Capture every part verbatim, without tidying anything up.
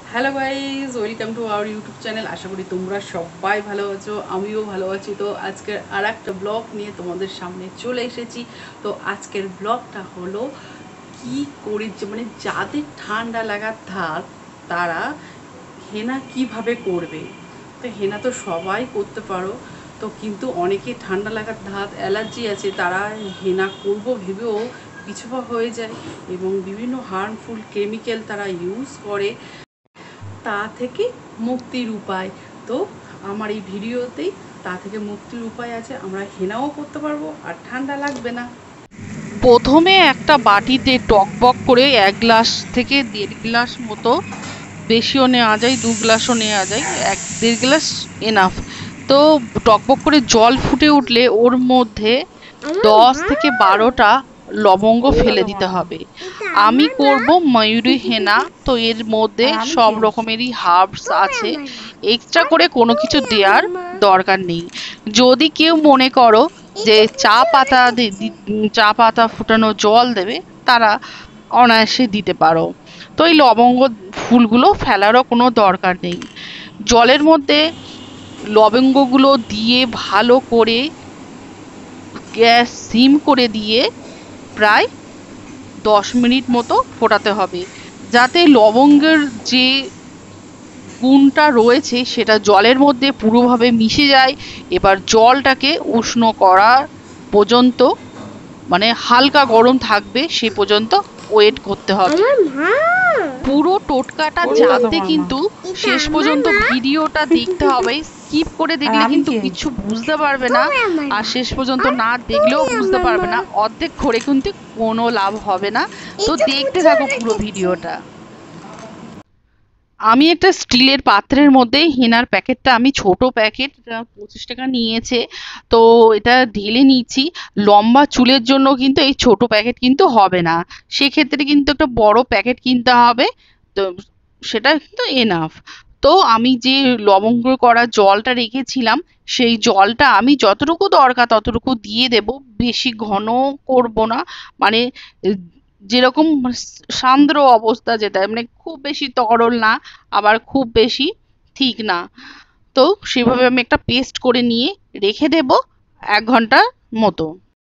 Hello guys, welcome to our YouTube channel. আশা করি তোমরা সবাই ভালো আছো, আমিও ভালো আছি। তো আজকের আর একটা ব্লগ নিয়ে তোমাদের সামনে চলে এসেছি। তো আজকের ব্লগটা হলো কি করে, মানে যাদের ঠান্ডা লাগার ধাত তারা হেনা কিভাবে করবে। তো হেনা তো সবাই করতে পারো, তো কিন্তু অনেকে ঠান্ডা লাগার ধাত অ্যালার্জি আছে, তারা হেনা করবো ভেবেও পিছুপা হয়ে যায় এবং বিভিন্ন হার্মফুল কেমিক্যাল তারা ইউজ করে। তা থেকে মুক্তির উপায়, তো আমার এই ভিডিওতেই তা থেকে মুক্তির উপায় আছে। আমরা হেনাও করতে পারবো আর ঠান্ডা লাগবে না। প্রথমে একটা বাটিতে টকবক করে এক গ্লাস থেকে দেড় গ্লাস মতো, বেশিও নেওয়া যায়, দু গ্লাসও নেওয়া যায়, এক দেড় গ্লাস এনাফ। তো টকবক করে জল ফুটে উঠলে ওর মধ্যে দশ থেকে বারোটা লবঙ্গ ফেলে দিতে হবে। আমি করব ময়ূরী হেনা, তো এর মধ্যে সব রকমেরই হার্বস আছে, এক্সট্রা করে কোনো কিছু দেওয়ার দরকার নেই। যদি কেউ মনে করো যে চা পাতা চা পাতা ফুটানো জল দেবে, তারা অনায়াসে দিতে পারো। তো এই লবঙ্গ ফুলগুলো ফেলারও কোনো দরকার নেই। জলের মধ্যে লবঙ্গগুলো দিয়ে ভালো করে গ্যাস সিম করে দিয়ে প্রায় দশ মিনিট মতো ফোটাতে হবে, যাতে লবঙ্গের যে গুণটা রয়েছে সেটা জলের মধ্যে পুরোভাবে মিশে যায়। এবার জলটাকে উষ্ণ করা পর্যন্ত, মানে হালকা গরম থাকবে সে পর্যন্ত ওয়েট করতে হবে। পুরো টোটকাটা জানতে কিন্তু শেষ পর্যন্ত ভিডিওটা দেখতে হবে। স্কিপ করে দেখলে কিন্তু কিছু বুঝতে পারবে না, আর শেষ পর্যন্ত না দেখলেও বুঝতে পারবে না। অর্ধেক করে কিন্তু কোনো লাভ হবে না। তো দেখতে থাকো পুরো ভিডিওটা। আমি একটা স্টিলের পাত্রের মধ্যে হেনার প্যাকেটটা, আমি ছোট প্যাকেট, পঁচিশ টাকা নিয়েছে, তো এটা ঢেলে নিচ্ছি। লম্বা চুলের জন্য কিন্তু এই ছোট প্যাকেট কিন্তু হবে না, সেক্ষেত্রে কিন্তু একটা বড় প্যাকেট কিনতে হবে। তো সেটা কিন্তু এনাফ। তো আমি যে লবঙ্গ করা জলটা রেখেছিলাম, সেই জলটা আমি যতটুকু দরকার ততটুকু দিয়ে দেব, বেশি ঘন করব না। মানে যেরকম সান্দ্র অবস্থা, যেটা মানে খুব বেশি তরল না, আবার খুব বেশি ঠিক না। তো সেভাবে আমি একটা পেস্ট করে নিয়ে রেখে দেব এক ঘন্টার মতো।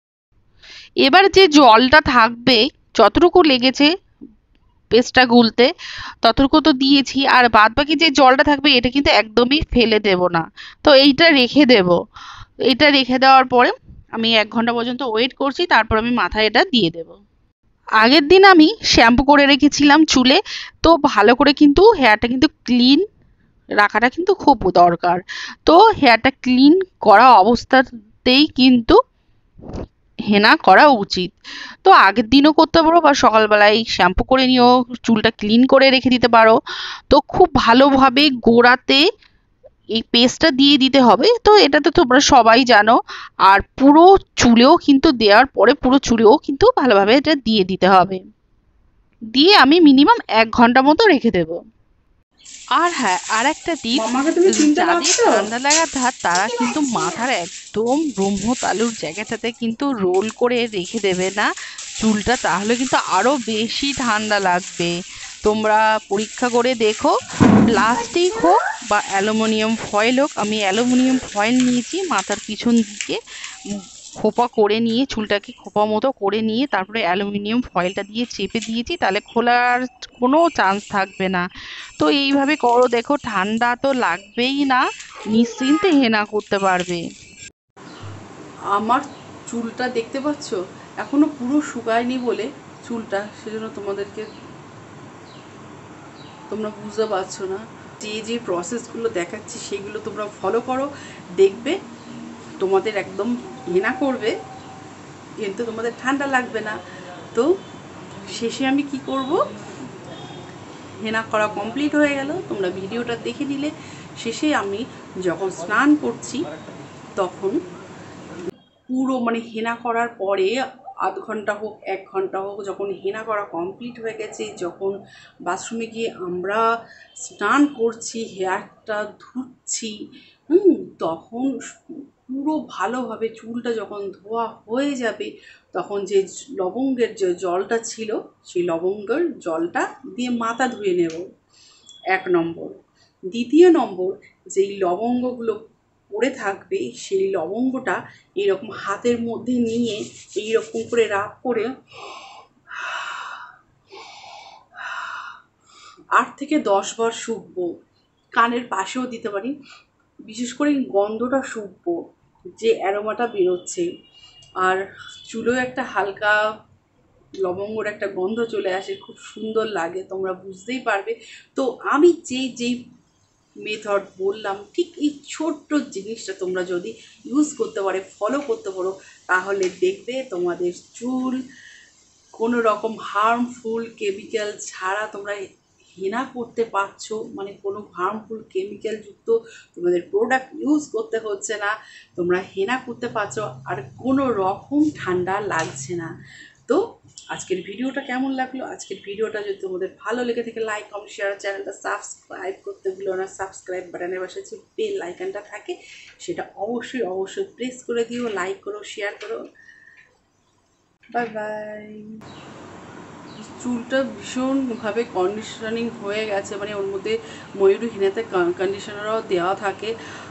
এবার যে জলটা থাকবে, যতটুকু লেগেছে পেস্টটা গুলতে ততটুকু তো দিয়েছি, আর বাদ বাকি যে জলটা থাকবে এটা কিন্তু একদমই ফেলে দেব না। তো এইটা রেখে দেব। এটা রেখে দেওয়ার পরে আমি এক ঘন্টা পর্যন্ত ওয়েট করছি, তারপর আমি মাথায় এটা দিয়ে দেব। আগের দিন আমি শ্যাম্পু করে রেখেছিলাম চুলে, তো ভালো করে কিন্তু হেয়ারটা কিন্তু ক্লিন রাখাটা কিন্তু খুব দরকার। তো হেয়ারটা ক্লিন করা অবস্থাতেই কিন্তু হেনা করা উচিত। তো আগের দিনও করতে পারো বা সকালবেলায় শ্যাম্পু করে নিয়েও চুলটা ক্লিন করে রেখে দিতে পারো। তো খুব ভালোভাবে গোড়াতে এই পেস্টটা দিয়ে দিতে হবে, তো এটা তো তোমরা সবাই জানো। আর পুরো চুলেও কিন্তু দেওয়ার পরে পুরো চুলেও কিন্তু ভালোভাবে এটা দিয়ে দিতে হবে। দিয়ে আমি মিনিমাম এক ঘন্টা মতো রেখে দেবো। আর হ্যাঁ, আর একটা টিপস, মামাকে তুমি চিনতে যাদের পারছো? ঠান্ডা লাগার ধাত তারা কিন্তু মাথার একদম ব্রহ্মতালুর জায়গাটাতে কিন্তু রোল করে রেখে দেবে না চুলটা, তাহলে কিন্তু আরো বেশি ঠান্ডা লাগবে। তোমরা পরীক্ষা করে দেখো, প্লাস্টিক হোক বা অ্যালুমিনিয়াম ফয়েল হোক। আমি অ্যালুমিনিয়াম ফয়েল নিয়েছি, মাথার পিছন দিকে খোপা করে নিয়ে, চুলটাকে খোপা মতো করে নিয়ে তারপরে অ্যালুমিনিয়াম ফয়েলটা দিয়ে চেপে দিয়েছি, তাহলে খোলার কোনো চান্স থাকবে না। তো এইভাবে করো, দেখো ঠান্ডা তো লাগবেই না, নিশ্চিন্তে হেনা করতে পারবে। আমার চুলটা দেখতে পাচ্ছ, এখনো পুরো শুকায়নি বলে চুলটা, সেজন্য তোমাদেরকে, তোমরা বুঝতে পারছো না। যে যে প্রসেসগুলো দেখাচ্ছি সেগুলো তোমরা ফলো করো, দেখবে তোমাদের একদম হেনা করবে, কিন্তু তোমাদের ঠান্ডা লাগবে না। তো শেষে আমি কি করব, হেনা করা কমপ্লিট হয়ে গেল, তোমরা ভিডিওটা দেখে নিলে। শেষে আমি যখন স্নান করছি তখন পুরো, মানে হেনা করার পরে আধ ঘন্টা হোক এক ঘন্টা হোক, যখন হেনা করা কমপ্লিট হয়ে গেছে, যখন বাথরুমে গিয়ে আমরা স্নান করছি, হেয়ারটা ধুচ্ছি, হুম তখন পুরো ভালোভাবে চুলটা যখন ধোয়া হয়ে যাবে, তখন যে লবঙ্গের যে জলটা ছিল সেই লবঙ্গের জলটা দিয়ে মাথা ধুয়ে নেব। এক নম্বর। দ্বিতীয় নম্বর, যেই লবঙ্গগুলো পড়ে থাকবে সেই লবঙ্গটা এইরকম হাতের মধ্যে নিয়ে এইরকম করে রাব করে আট থেকে দশ বার শুকবো। কানের পাশেও দিতে পারি। বিশেষ করে এই গন্ধটা শুকবো, যে অ্যারোমাটা বেরোচ্ছে। আর চুলেও একটা হালকা লবঙ্গর একটা গন্ধ চলে আসে, খুব সুন্দর লাগে, তোমরা বুঝতেই পারবে। তো আমি যেই যেই মেথড বললাম, ঠিক এই ছোট্ট জিনিসটা তোমরা যদি ইউজ করতে পারো, ফলো করতে পারো, তাহলে দেখবে তোমাদের চুল কোনো রকম হার্মফুল কেমিক্যাল ছাড়া তোমরা হেনা করতে পারছো। মানে কোনো হার্মফুল কেমিক্যালযুক্ত তোমাদের প্রোডাক্ট ইউজ করতে হচ্ছে না, তোমরা হেনা করতে পারছো, আর কোনো রকম ঠান্ডা লাগছে না। তো আজকের ভিডিওটা কেমন লাগলো? আজকের ভিডিওটা যদি তোমাদের ভালো লেগে থাকে, লাইক কমেন্ট শেয়ার, চ্যানেলটা সাবস্ক্রাইব করতে ভুলো না। সাবস্ক্রাইব বাটনের পাশে যে বেল আইকনটা থাকে সেটা অবশ্যই অবশ্যই প্রেস করে দিও, লাইক করো, শেয়ার করো। Bye bye. চুলটা ভীষণভাবে কন্ডিশনিং হয়ে গেছে, মানে ওর মধ্যে ময়ূরী হেনাতে কন্ডিশনারও দেওয়া থাকে।